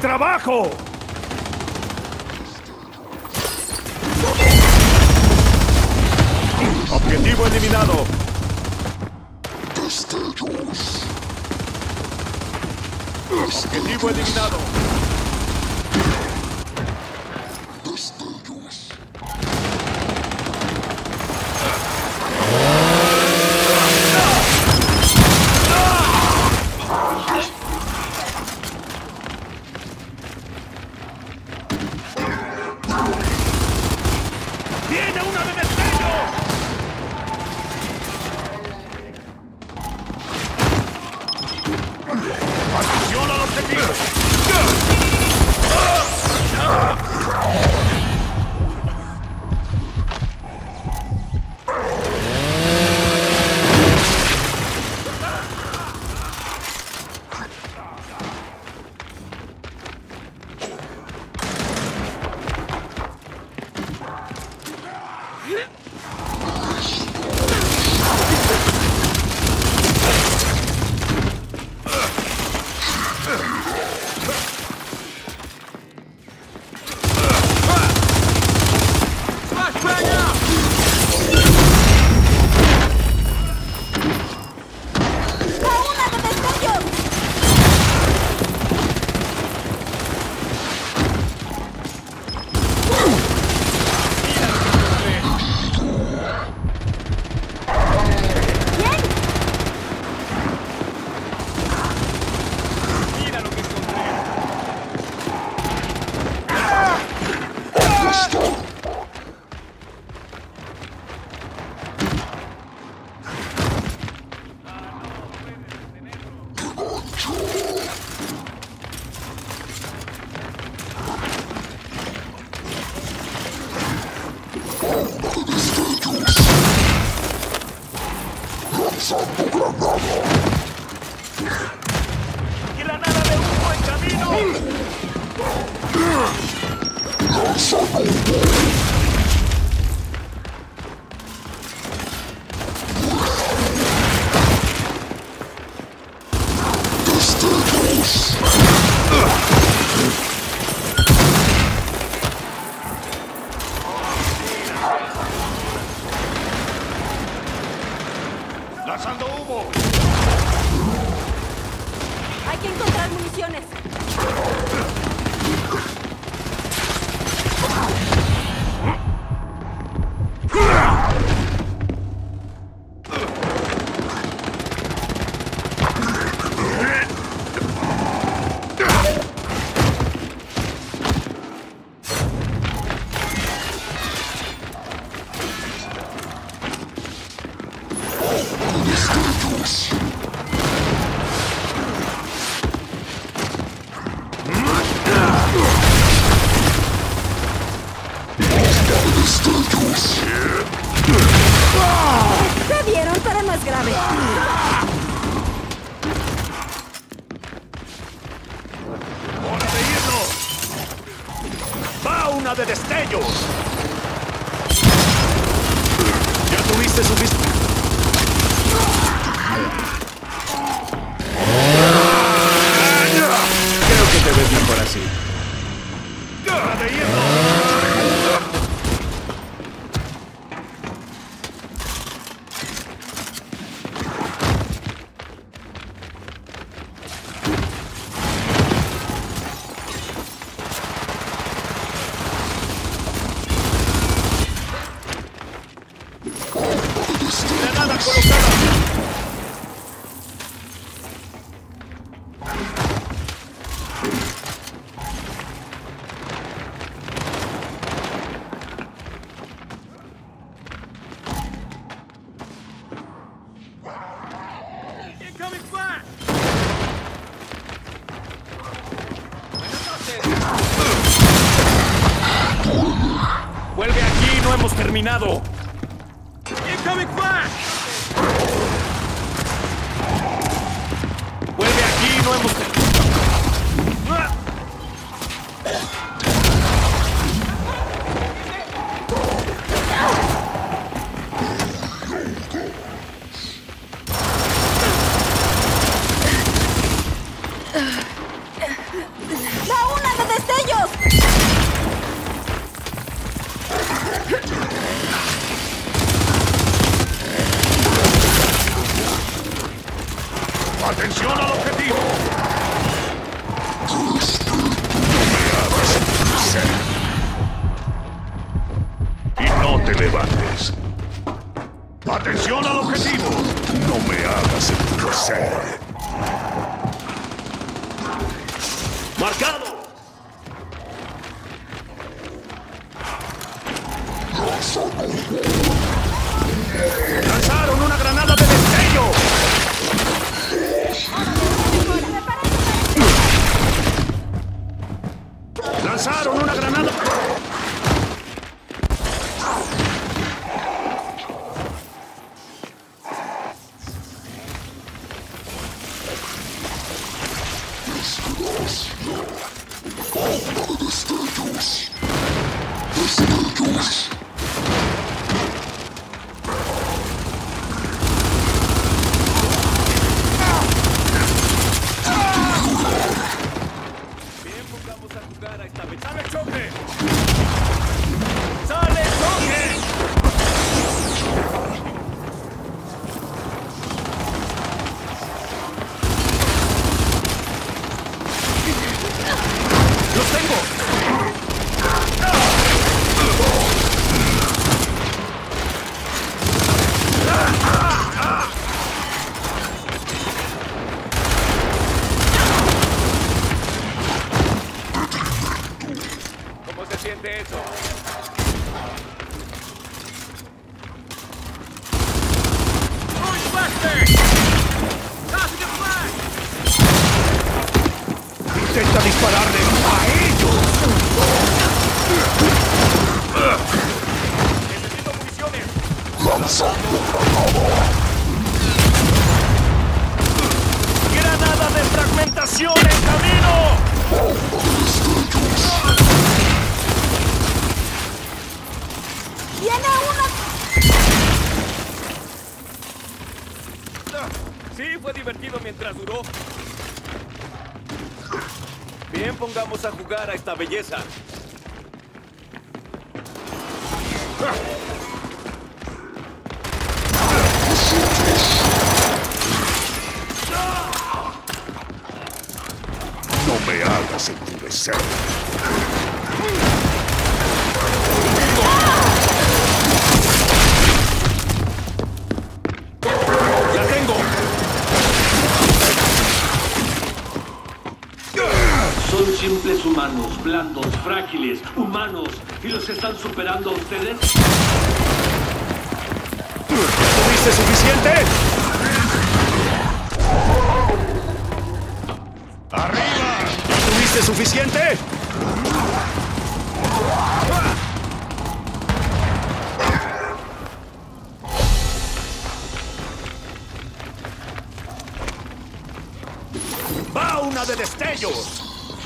trabajo! Objetivo eliminado. Objetivo eliminado. ¡Tiene una de destellos! ¡Atención al objetivo! ¡Granada de humo en camino! ¡Lanzando humo! Hay que encontrar municiones. ¿Te vieron? Para más grave. ¡Hora de irnos! ¡Va una de destellos! Ya tuviste suficiente. Creo que te ves mejor así. ¡Hora de irnos! ¡Granada colocada! Incoming flash! ¡Vuelve aquí! ¡No hemos terminado! Incoming flash! ¡Vuelve aquí! ¡No hemos terminado! ¡La ¡Atención al objetivo! No me hagas enfurecer. Y no te levantes. ¡Atención al objetivo! No me hagas enfurecer. ¡Marcado! ¡Lanzaron una granada de destello! ¡Lanzaron una granada! ¡Sale choque! ¡Sale choque! ¡Los tengo! ¿Cómo se siente eso? Intenta dispararle a ellos. Necesito municiones. ¡Granada de fragmentación en camino! ¡Viene uno! Sí, fue divertido mientras duró. Bien, pongamos a jugar a esta belleza. No me hagas enfurecer. ¡La tengo! Son simples humanos, blandos, frágiles, humanos, y los están superando a ustedes. ¿Tuviste suficiente? ¡Arriba! ¿Tuviste suficiente? ¡Va una de destellos!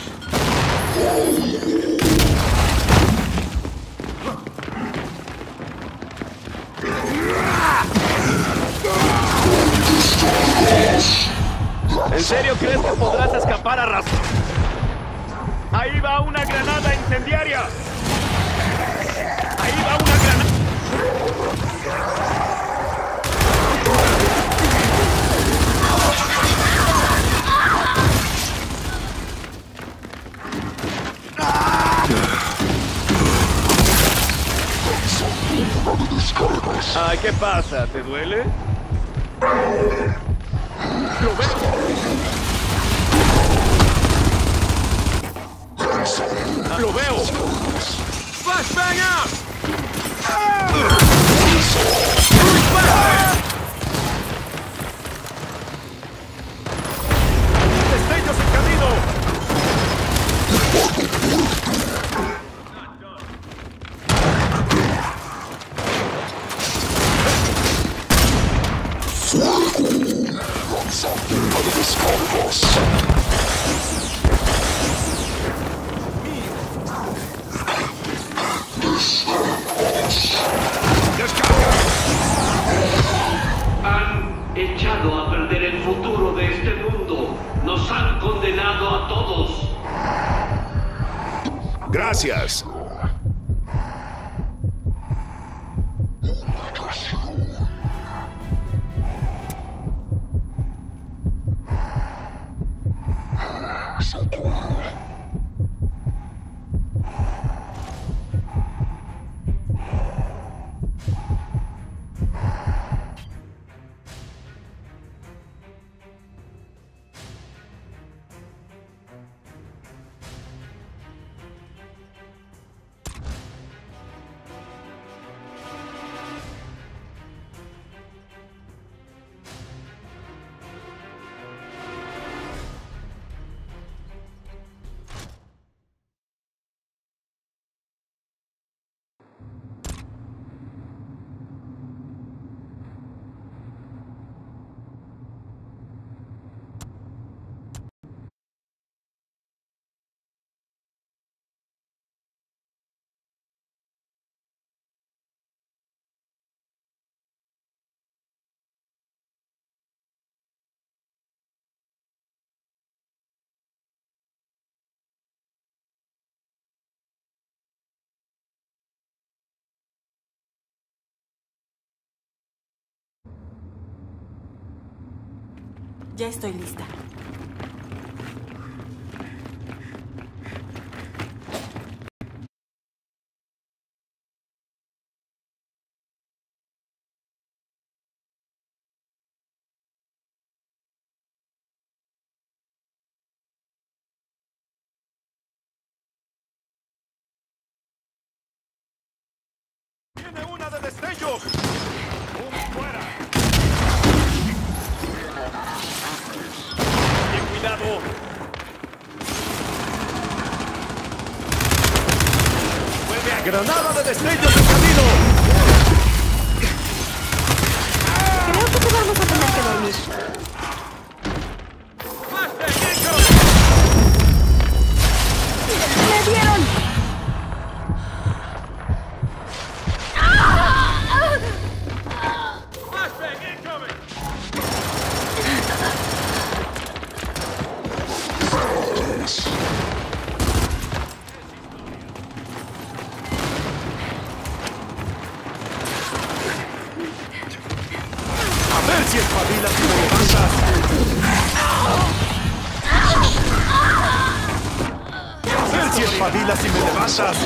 ¿En serio crees que podrás escapar a ras? ¡Ahí va una granada incendiaria! ¡Ahí va una granada! Ay, ¿qué pasa? ¿Te duele? ¡Lo veo! ¡Lo veo! ¡Flashbang out! ¡Destellos en camino! Han echado a perder el futuro de este mundo. Nos han condenado a todos. Gracias. Ya estoy lista. ¡Tiene una de destellos! ¡Un fuera! ¡Ten cuidado! ¡Vuelve a granada de destellos en camino! Creo que te vamos a tener que dormir. ¡Me dieron! A ver si espabilas y me levantas. A ver si espabilas y me levantas.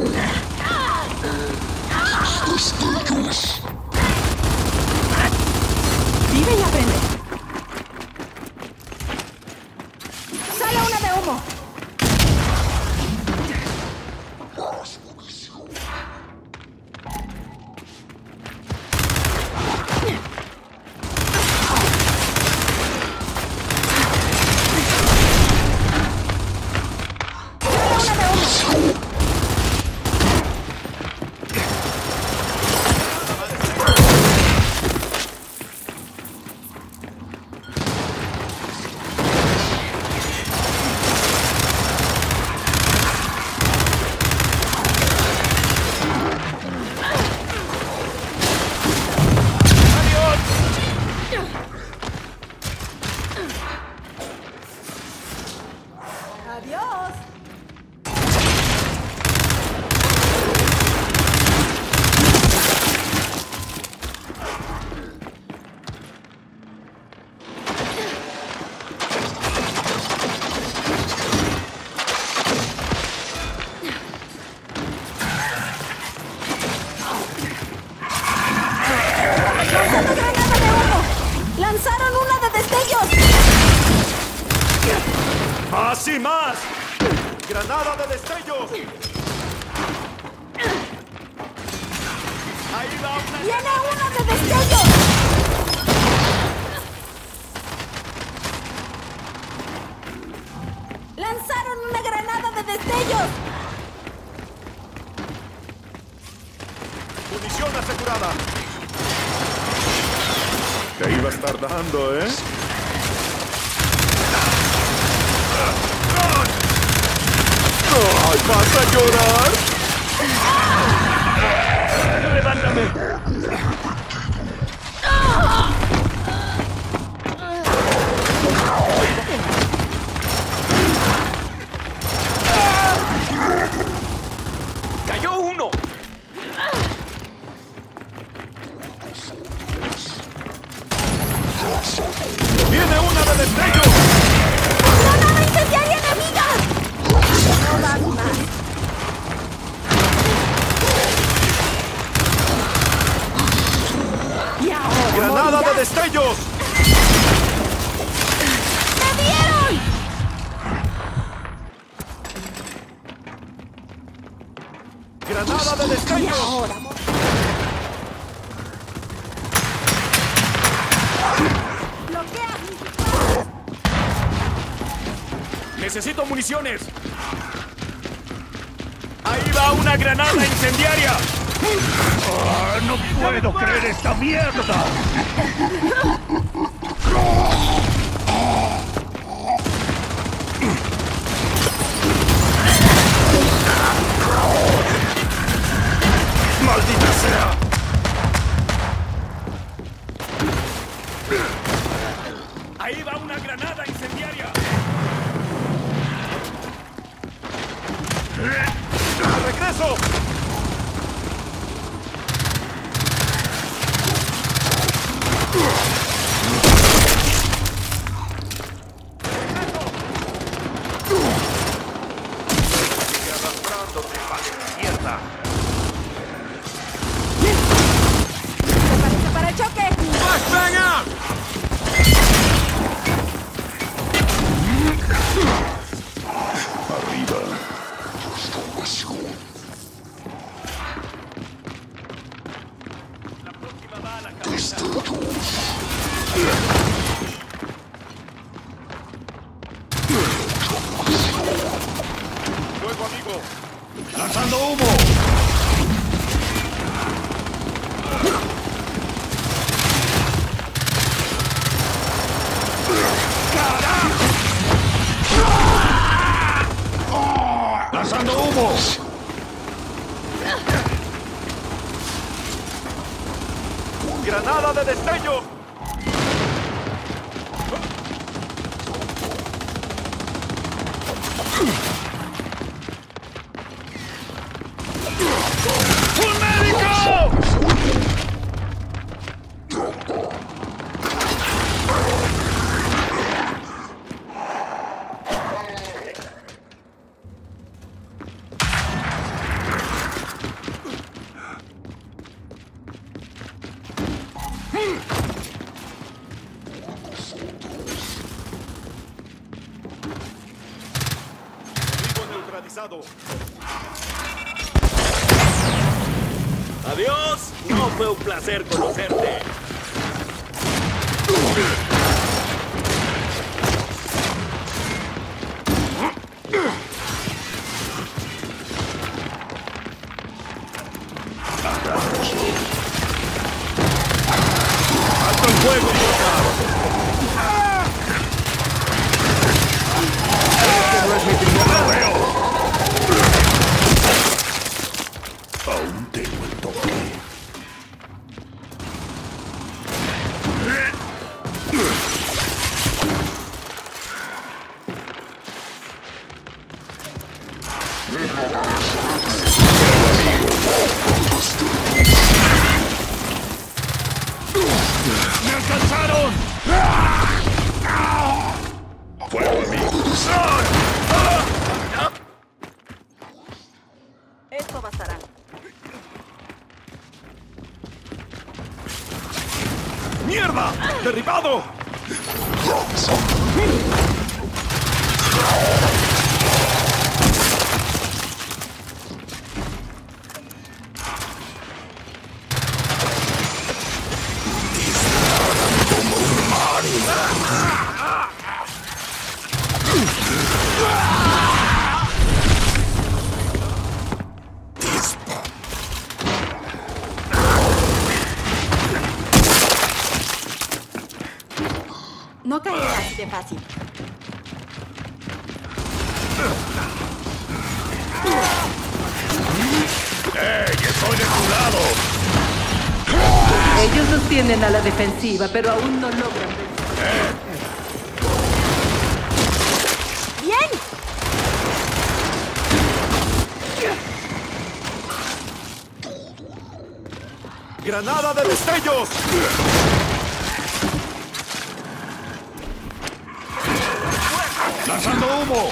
Vive y aprende. ¡Sale una de humo! ¡Adiós! ¡Lanzaron una de destellos! ¡Más y más! ¡Granada de destellos! ¡Ahí va una! ¡Viene una de destellos! ¡Lanzaron una granada de destellos! ¡Munición asegurada! Te iba a estar dando, ¿eh? ¡Ay, vas a llorar! ¡Levántame! ¡Cayó uno! ¡Viene una de destello! ¡Granada incendiaria enemiga! No vas más. Y ahora ¡Granada morirás. de destellos! ¡Me dieron! ¡Granada de Y destellos! ahora bloquea mis disparos. ¡Necesito municiones! ¡Ahí va una granada incendiaria! ¡No puedo creer esta mierda! ¡Maldita sea! ¡Ahí va una granada incendiaria! ¡Regreso! Fuego, amigo. Lanzando humo. ¡Lanzando humo! ¡Granada de destello! ¡Un médico! Neutralizado. Adiós, no fue un placer conocerte. ¡Alto el fuego! Este no es mi primer rodeo. Aún tengo el toque. ¡Me alcanzaron! ¡Fuego, amigos! Esto bastará. ¡Mierda! ¡Derribado! No caerá así de fácil. ¡Ey! ¡Estoy de tu lado! Ellos nos tienen a la defensiva, pero aún no logran vencer. ¡Bien! ¡Granada de destellos! ¡Lanzando humo!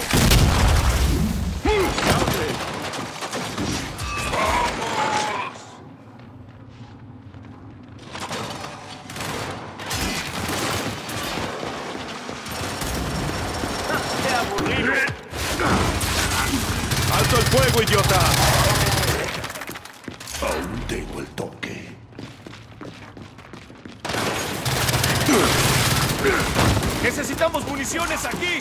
¡Qué aburrido! ¡Alto el fuego, idiota! Aún tengo el toque. ¡Necesitamos municiones aquí!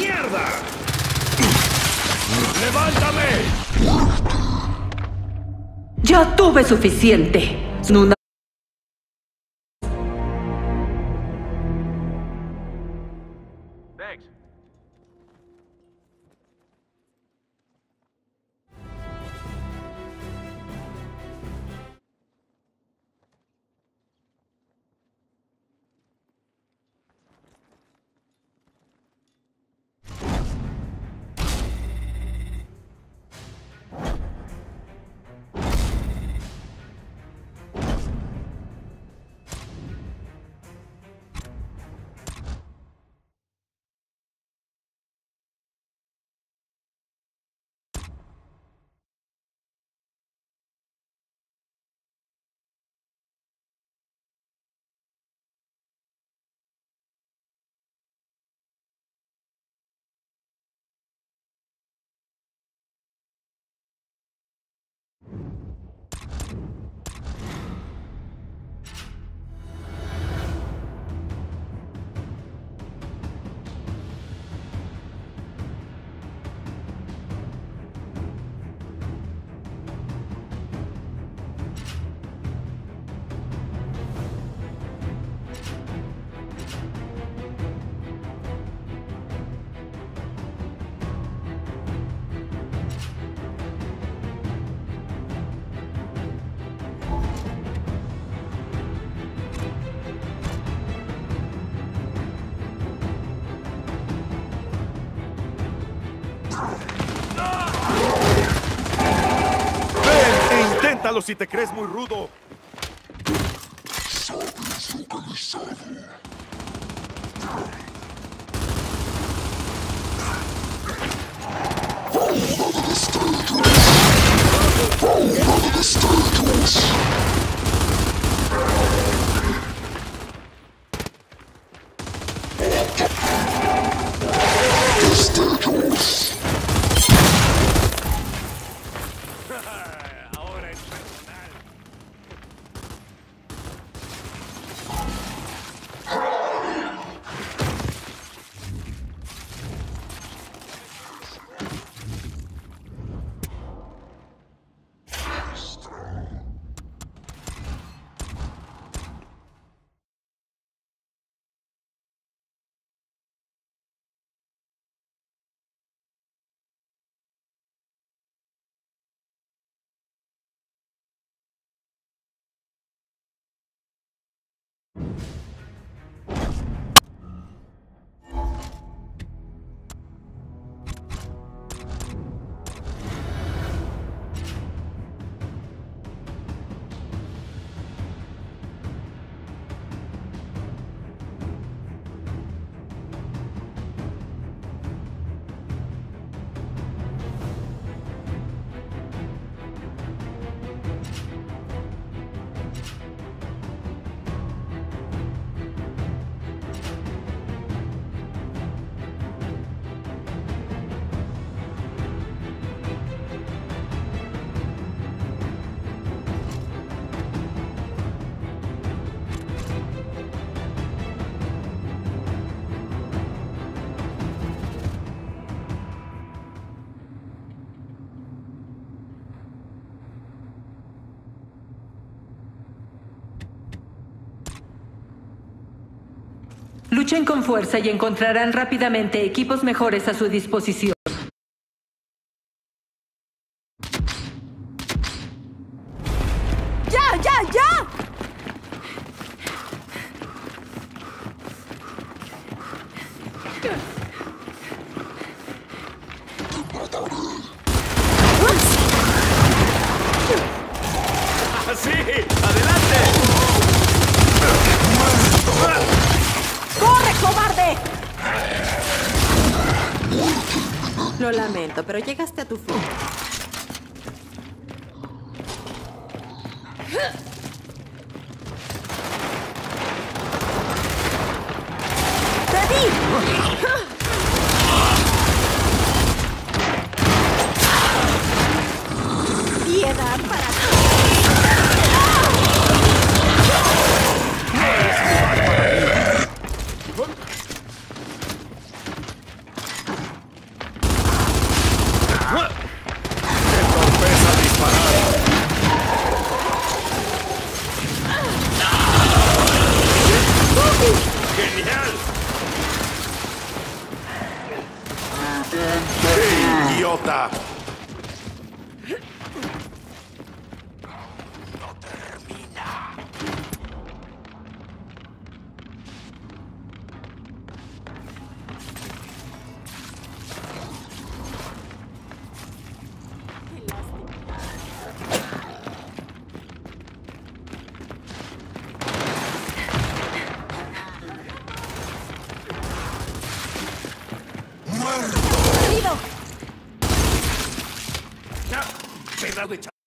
mierda! ¡Levántame! Ya tuve suficiente. Nuna. Dex. ¡Ven e inténtalo si te crees muy rudo! Ahora es personal. Luchen con fuerza y encontrarán rápidamente equipos mejores a su disposición. ¡Ya, ya, ya! ¡Sí! ¡Adelante! ¡Corre, cobarde! Lo lamento, pero llegaste a tu fin. ¡Te vi! Piedad para ti. idiota! ¡Herido! Ya, pedazo de ch...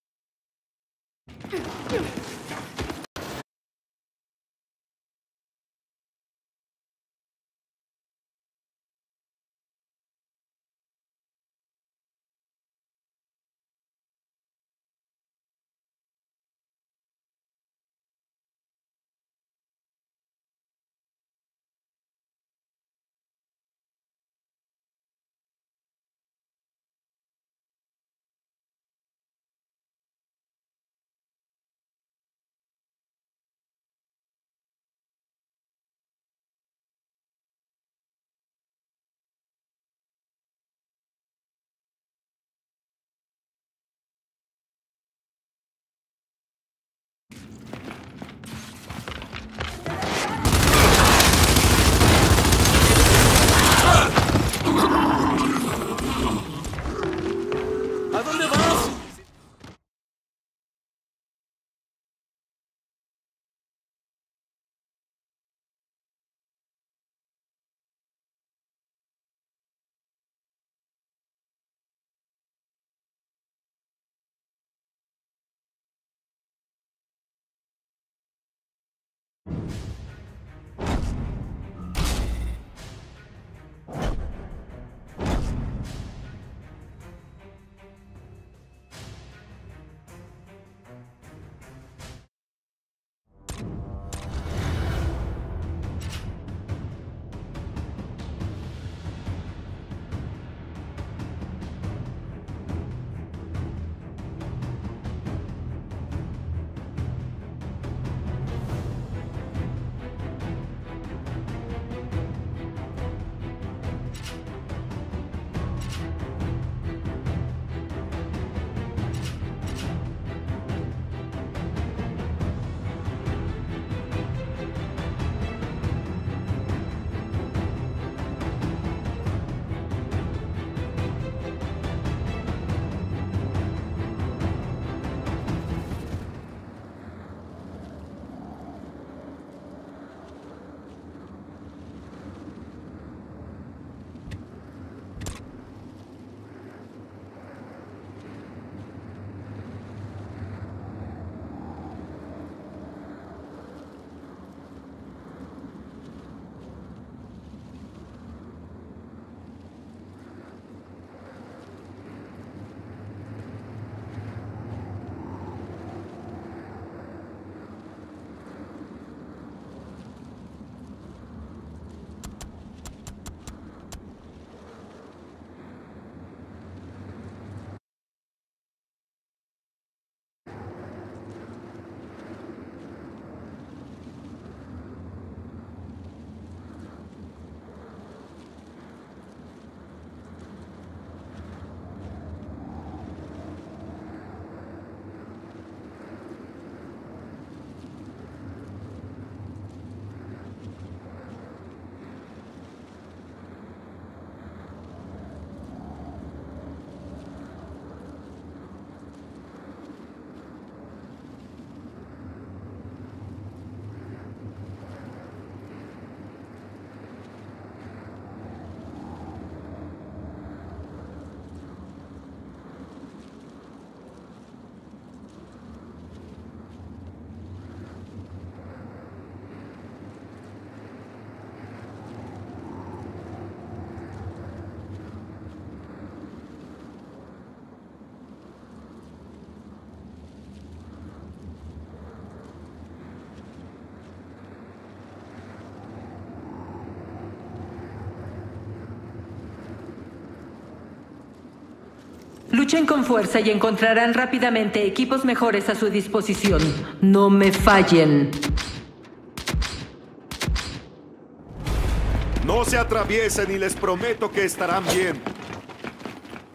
¿A dónde vas? Luchen con fuerza y encontrarán rápidamente equipos mejores a su disposición. No me fallen. No se atraviesen y les prometo que estarán bien.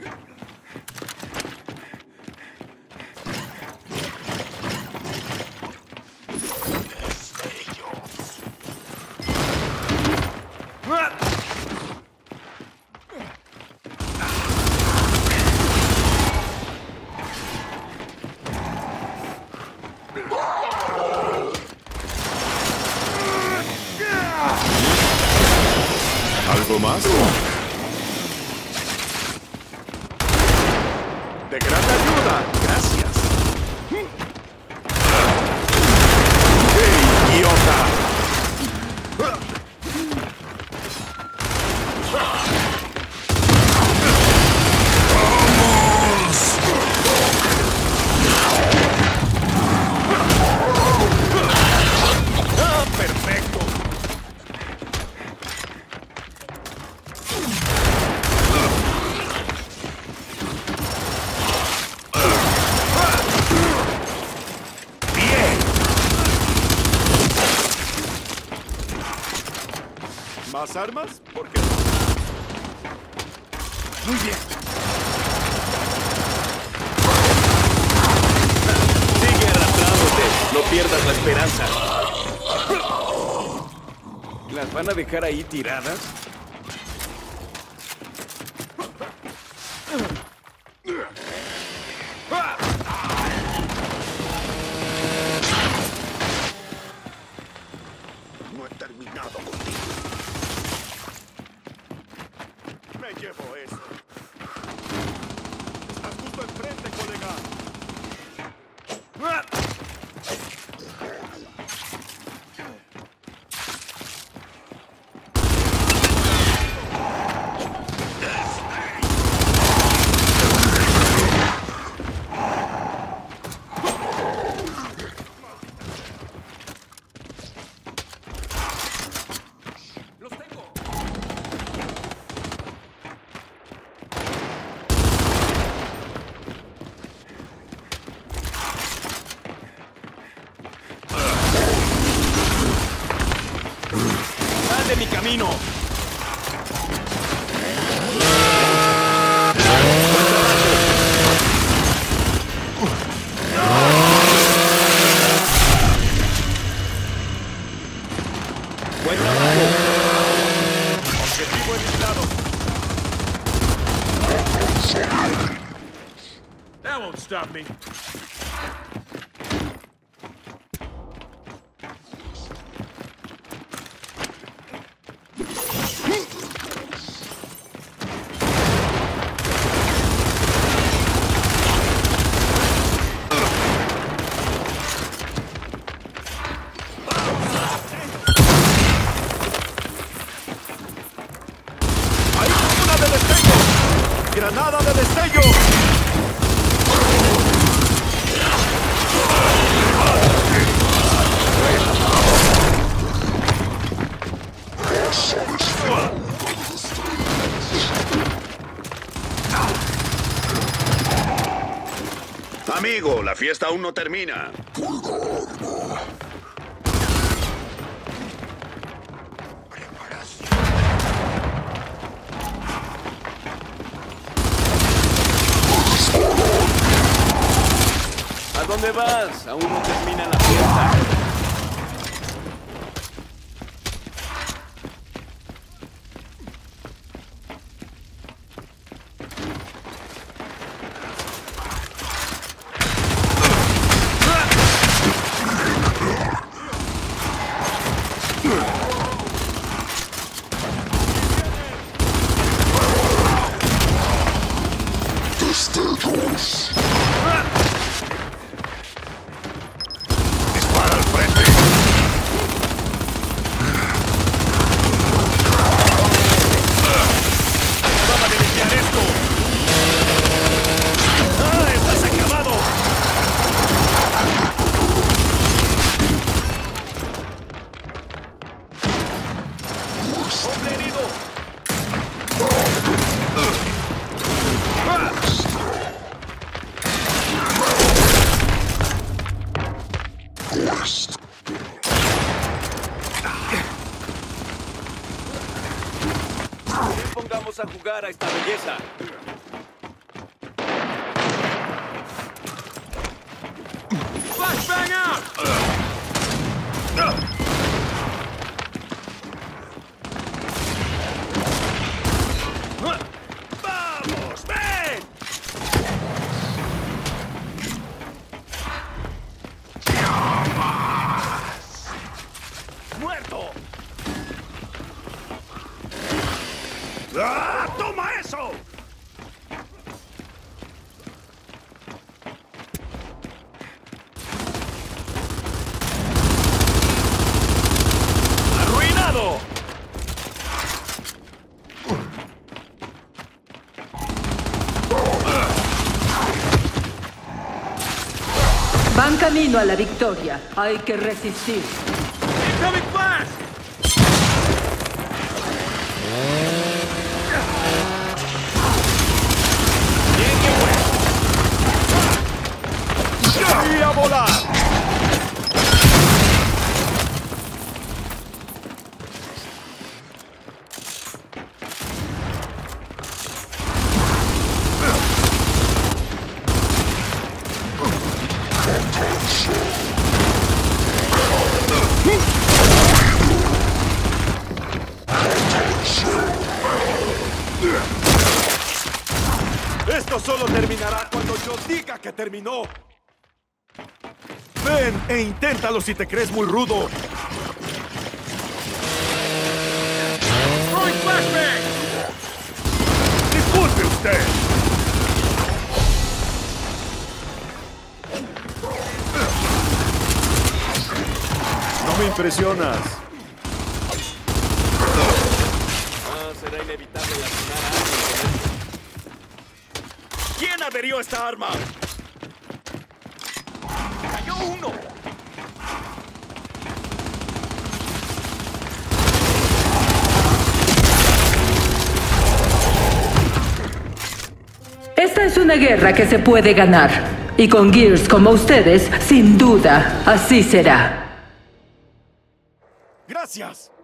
¿Más armas? ¿Por qué no? Muy bien. Sigue arrastrándote. No pierdas la esperanza. ¿Las van a dejar ahí tiradas? No he terminado contigo. Me llevo eso. Estás justo enfrente, colega. ¡Los tengo! ¡Sal de mi camino! ¡Buen trabajo! Objetivo eliminado. That won't stop me. ¡Hay una de destello! ¡Granada de destello! Amigo, la fiesta aún no termina. ¿A dónde vas? Aún no termina la fiesta. ¡Dispara al frente! ¡Vamos a iniciar esto! ¡Ah, estás acabado! ¡Hombre herido! Pongamos a jugar a esta belleza. Flashbang out! ¡Vamos! ¡Ven! ¡Muerto! ¡Ah! ¡Toma eso! ¡Arruinado! Van camino a la victoria. Hay que resistir. ¡Incoming flash! ¡Y a volar! Esto solo terminará cuando yo diga que terminó. Ven e inténtalo si te crees muy rudo. Disculpe usted. No me impresionas. Será inevitable lastimar a alguien con esto. ¿Quién averió esta arma? ¡Cayó uno! Esta es una guerra que se puede ganar. Y con Gears como ustedes, sin duda, así será. ¡Gracias!